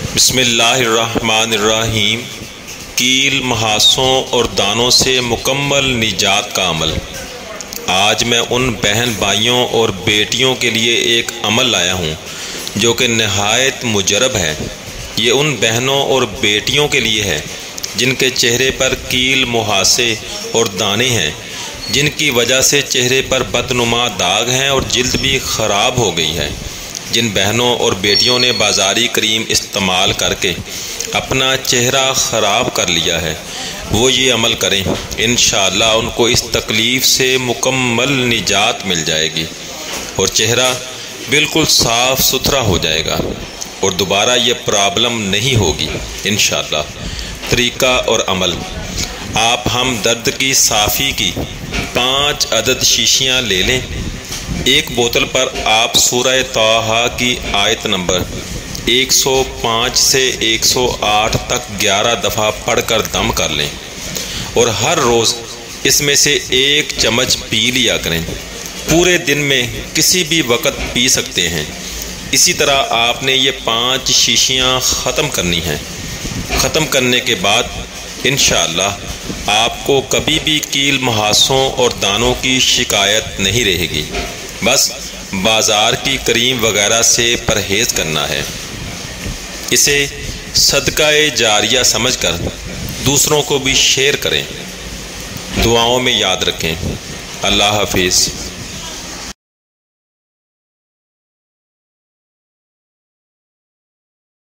بسم اللہ الرحمن الرحیم۔ کیل، محاسوں اور دانوں سے مکمل نجات کا عمل۔ آج میں ان بہن بھائیوں اور بیٹیوں کے لیے ایک عمل لایا ہوں جو کہ نہایت مجرب ہے۔ یہ ان بہنوں اور بیٹیوں کے لیے ہے جن کے چہرے پر کیل، محاسے اور دانے ہیں، جن کی وجہ سے چہرے پر بدنما داغ ہیں اور جلد بھی خراب ہو گئی ہے۔ جن بہنوں اور بیٹیوں نے بازاری کریم استعمال کر کے اپنا چہرہ خراب کر لیا ہے، وہ یہ عمل کریں، انشاءاللہ ان کو اس تکلیف سے مکمل نجات مل جائے گی اور چہرہ بالکل صاف ستھرا ہو جائے گا اور دوبارہ یہ پرابلم نہیں ہوگی انشاءاللہ۔ طریقہ اور عمل: آپ ہم درد کی صافی کی 5 عدد شیشیاں لے لیں۔ ایک بوتل پر آپ سورہ طٰہٰ کی آیت نمبر 105 سے 108 تک 11 دفعہ پڑھ کر دم کر لیں اور ہر روز اس میں سے 1 چمچ پی لیا کریں۔ پورے دن میں کسی بھی وقت پی سکتے ہیں۔ اسی طرح آپ نے یہ 5 شیشیاں ختم کرنی ہیں۔ ختم کرنے کے بعد انشاءاللہ آپ کو کبھی بھی کیل، محاسوں اور دانوں کی شکایت نہیں رہے گی۔ بس بازار کی کریم وغیرہ سے پرہیز کرنا ہے۔ اسے صدقہ جاریہ سمجھ کر دوسروں کو بھی شیئر کریں۔ دعاؤں میں یاد رکھیں۔ اللہ حافظ۔